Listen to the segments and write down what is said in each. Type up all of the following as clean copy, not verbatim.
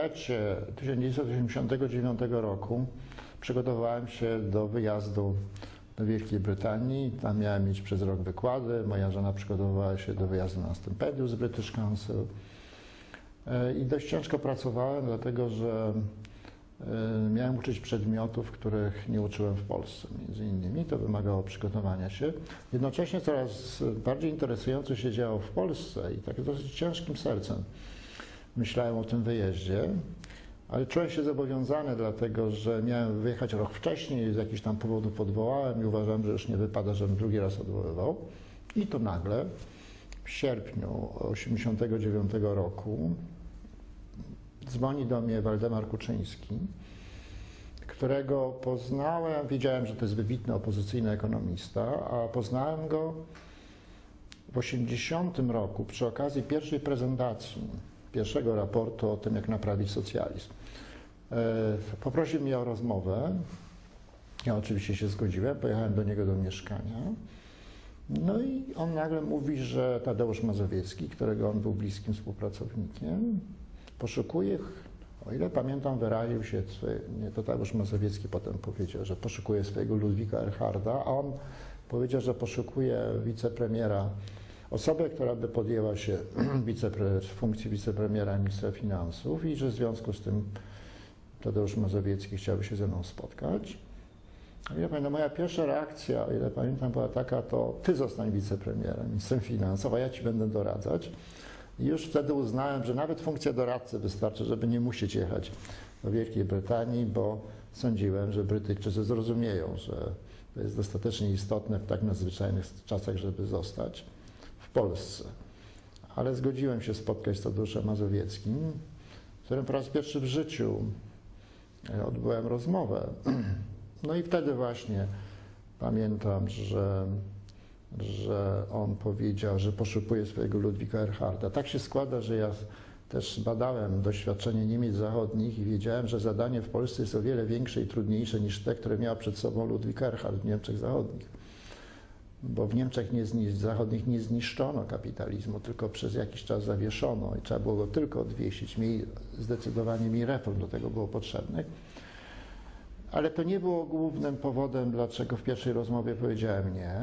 lecie 1989 roku przygotowałem się do wyjazdu do Wielkiej Brytanii. Tam miałem mieć przez rok wykłady. Moja żona przygotowywała się do wyjazdu na stypendium z British Council. I dość ciężko pracowałem, dlatego że miałem uczyć przedmiotów, których nie uczyłem w Polsce, między innymi. To wymagało przygotowania się. Jednocześnie coraz bardziej interesująco się działo w Polsce i tak dosyć ciężkim sercem myślałem o tym wyjeździe, ale czułem się zobowiązany, dlatego że miałem wyjechać rok wcześniej, z jakichś tam powodów odwołałem i uważałem, że już nie wypada, żebym drugi raz odwoływał. I to nagle w sierpniu 1989 roku dzwoni do mnie Waldemar Kuczyński, którego poznałem, wiedziałem, że to jest wybitny opozycyjny ekonomista, a poznałem go w 1980 roku przy okazji pierwszej prezentacji, pierwszego raportu o tym, jak naprawić socjalizm. Poprosił mnie o rozmowę, ja oczywiście się zgodziłem, pojechałem do niego do mieszkania. No i on nagle mówi, że Tadeusz Mazowiecki, którego on był bliskim współpracownikiem, poszukuje, o ile pamiętam, wyraził się, nie, to Tadeusz Mazowiecki potem powiedział, że poszukuje swojego Ludwika Erharda, a on powiedział, że poszukuje wicepremiera, osobę, która by podjęła się funkcji wicepremiera i ministra finansów i że w związku z tym Tadeusz Mazowiecki chciałby się ze mną spotkać. Ja pamiętam, moja pierwsza reakcja, o ile pamiętam, była taka, to ty zostań wicepremierem, ministrem finansów, a ja ci będę doradzać. I już wtedy uznałem, że nawet funkcja doradcy wystarczy, żeby nie musieć jechać do Wielkiej Brytanii, bo sądziłem, że Brytyjczycy zrozumieją, że to jest dostatecznie istotne w tak nadzwyczajnych czasach, żeby zostać w Polsce. Ale zgodziłem się spotkać z Tadeuszem Mazowieckim, z którym po raz pierwszy w życiu odbyłem rozmowę. No i wtedy właśnie pamiętam, że on powiedział, że poszukuje swojego Ludwika Erharda. Tak się składa, że ja też badałem doświadczenie Niemiec zachodnich i wiedziałem, że zadanie w Polsce jest o wiele większe i trudniejsze niż te, które miał przed sobą Ludwik Erhard w Niemczech zachodnich. Bo w Niemczech zachodnich nie zniszczono kapitalizmu, tylko przez jakiś czas zawieszono i trzeba było go tylko odwiesić. Zdecydowanie mniej reform do tego było potrzebnych. Ale to nie było głównym powodem, dlaczego w pierwszej rozmowie powiedziałem nie.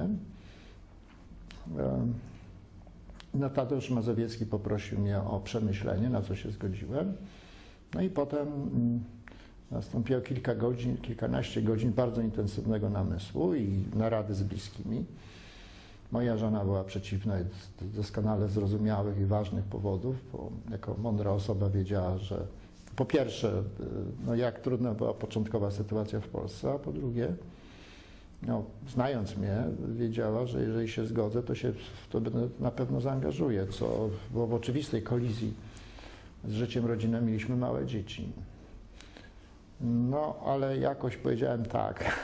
No, Tadeusz Mazowiecki poprosił mnie o przemyślenie, na co się zgodziłem. No i potem nastąpiło kilkanaście godzin bardzo intensywnego namysłu i narady z bliskimi. Moja żona była przeciwna z doskonale zrozumiałych i ważnych powodów, bo jako mądra osoba wiedziała, że po pierwsze, no jak trudna była początkowa sytuacja w Polsce, a po drugie, no, znając mnie, wiedziała, że jeżeli się zgodzę, to się w to na pewno zaangażuję, co było w oczywistej kolizji z życiem rodzinnym. Mieliśmy małe dzieci. No, ale jakoś powiedziałem tak.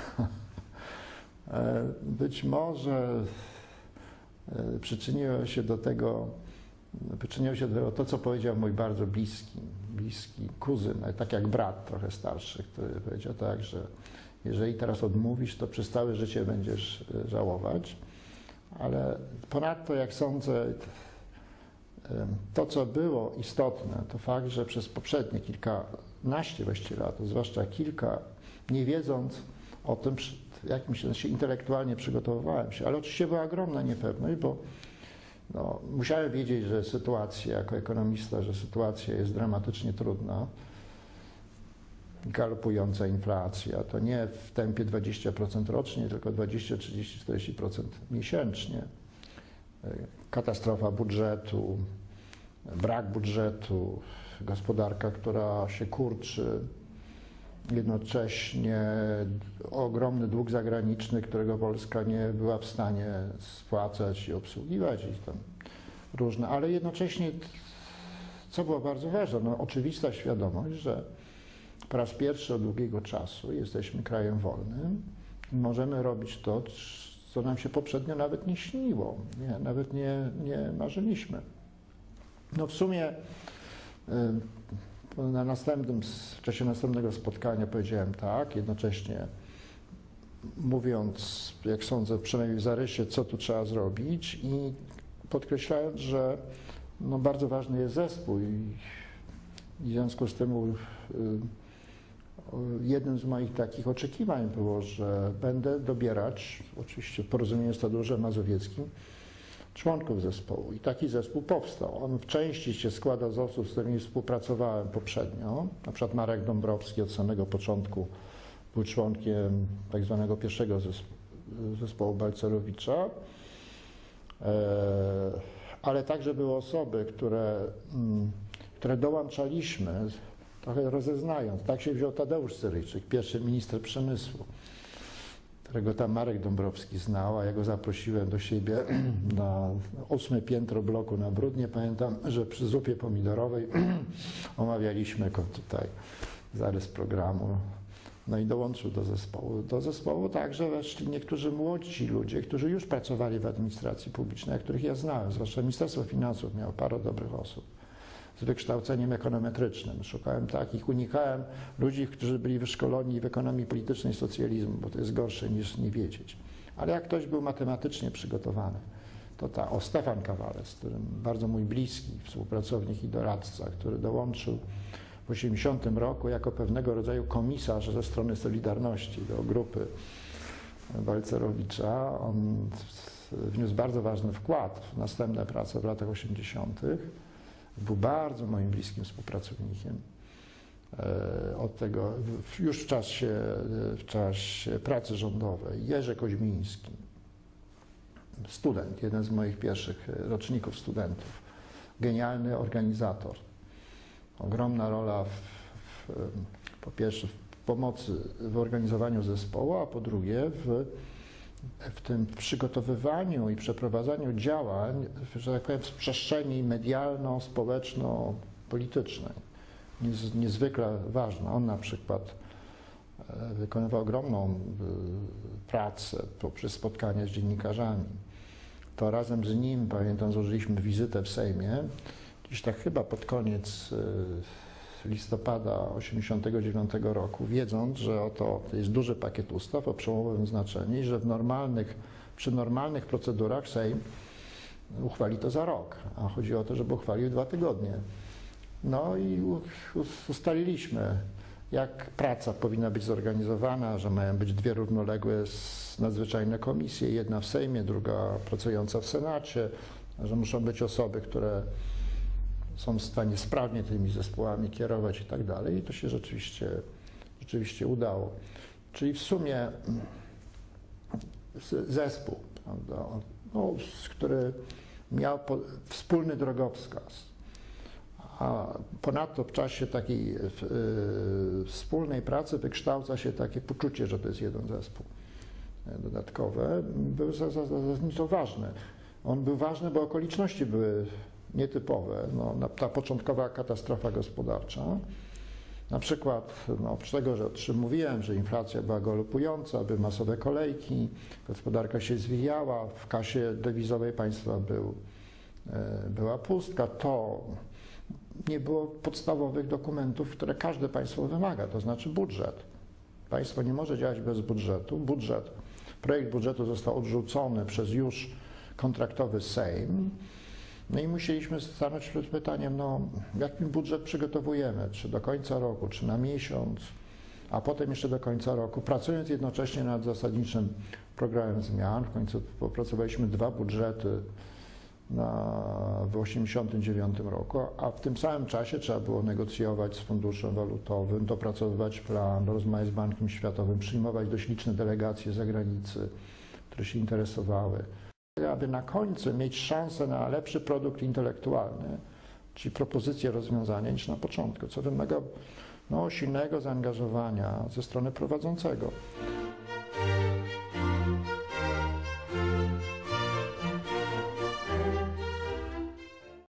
Być może przyczyniło się do tego to, co powiedział mój bardzo bliski kuzyn, tak jak brat trochę starszy, który powiedział tak, że jeżeli teraz odmówisz, to przez całe życie będziesz żałować. Ale ponadto, jak sądzę, to, co było istotne, to fakt, że przez poprzednie kilkanaście właściwie lat, zwłaszcza kilka, nie wiedząc o tym, w jakimś sensie intelektualnie przygotowywałem się, ale oczywiście była ogromna niepewność, bo no, musiałem wiedzieć, że sytuacja, jako ekonomista, że sytuacja jest dramatycznie trudna. Galopująca inflacja, to nie w tempie 20% rocznie, tylko 20, 30, 40% miesięcznie. Katastrofa budżetu, brak budżetu, gospodarka, która się kurczy, jednocześnie ogromny dług zagraniczny, którego Polska nie była w stanie spłacać i obsługiwać, i tam różne, ale jednocześnie, co było bardzo ważne, no, oczywista świadomość, że po raz pierwszy od długiego czasu jesteśmy krajem wolnym i możemy robić to, co nam się poprzednio nawet nie śniło, nawet nie marzyliśmy. No w sumie w czasie następnego spotkania powiedziałem tak, jednocześnie mówiąc, jak sądzę, przynajmniej w zarysie, co tu trzeba zrobić i podkreślając, że no, bardzo ważny jest zespół i I w związku z tym jednym z moich takich oczekiwań było, że będę dobierać, oczywiście w porozumieniu z Tadeuszem Mazowieckim, członków zespołu. I taki zespół powstał. On w części się składa z osób, z którymi współpracowałem poprzednio. Na przykład Marek Dąbrowski od samego początku był członkiem tak zwanego pierwszego zespołu Balcerowicza. Ale także były osoby, które dołączaliśmy, trochę rozeznając. Tak się wziął Tadeusz Cyryjczyk, pierwszy minister przemysłu, którego tam Marek Dąbrowski znał, a ja go zaprosiłem do siebie na 8. piętro bloku na Bródnie. Pamiętam, że przy zupie pomidorowej omawialiśmy tutaj zarys programu. No i dołączył do zespołu. Do zespołu także weszli niektórzy młodzi ludzie, którzy już pracowali w administracji publicznej, których ja znałem, zwłaszcza Ministerstwo Finansów miało parę dobrych osób z wykształceniem ekonometrycznym. Szukałem takich, unikałem ludzi, którzy byli wyszkoleni w ekonomii politycznej socjalizmu, bo to jest gorsze niż nie wiedzieć. Ale jak ktoś był matematycznie przygotowany, to Stefan Kawalec, z którym bardzo mój bliski współpracownik i doradca, który dołączył w 1980 roku jako pewnego rodzaju komisarz ze strony Solidarności do grupy Balcerowicza. On wniósł bardzo ważny wkład w następne prace w latach 80. Był bardzo moim bliskim współpracownikiem. Od tego już w czasie pracy rządowej. Jerzy Koźmiński, student, jeden z moich pierwszych roczników studentów, genialny organizator. Ogromna rola po pierwsze w pomocy w organizowaniu zespołu, a po drugie w tym przygotowywaniu i przeprowadzaniu działań, że tak powiem, w przestrzeni medialno-społeczno-politycznej. Niezwykle ważna. On na przykład wykonywał ogromną pracę poprzez spotkania z dziennikarzami. To razem z nim, pamiętam, złożyliśmy wizytę w Sejmie, gdzieś tak chyba pod koniec listopada 1989 roku, wiedząc, że to jest duży pakiet ustaw o przełomowym znaczeniu i że przy normalnych procedurach Sejm uchwali to za rok, a chodzi o to, żeby uchwalił 2 tygodnie. No i ustaliliśmy, jak praca powinna być zorganizowana, że mają być 2 równoległe nadzwyczajne komisje, jedna w Sejmie, druga pracująca w Senacie, że muszą być osoby, które są w stanie sprawnie tymi zespołami kierować i tak dalej. I to się rzeczywiście udało. Czyli w sumie zespół, prawda, no, który miał wspólny drogowskaz. A ponadto w czasie takiej wspólnej pracy wykształca się takie poczucie, że to jest jeden zespół dodatkowe. Był zasadniczo ważny. On był ważny, bo okoliczności były nietypowe. No, ta początkowa katastrofa gospodarcza. Na przykład, no, oprócz tego, że o czym mówiłem, że inflacja była galopująca, były masowe kolejki, gospodarka się zwijała, w kasie dewizowej państwa była pustka, to nie było podstawowych dokumentów, które każde państwo wymaga, to znaczy budżet. Państwo nie może działać bez budżetu. Projekt budżetu został odrzucony przez już kontraktowy Sejm. No i musieliśmy stanąć przed pytaniem, no, jaki budżet przygotowujemy, czy do końca roku, czy na miesiąc, a potem jeszcze do końca roku, pracując jednocześnie nad zasadniczym programem zmian. W końcu opracowaliśmy 2 budżety w 1989 roku, a w tym samym czasie trzeba było negocjować z Funduszem Walutowym, dopracowywać plan, rozmawiać z Bankiem Światowym, przyjmować dość liczne delegacje z zagranicy, które się interesowały, aby na końcu mieć szansę na lepszy produkt intelektualny, czyli propozycję rozwiązania niż na początku, co wymaga silnego zaangażowania ze strony prowadzącego.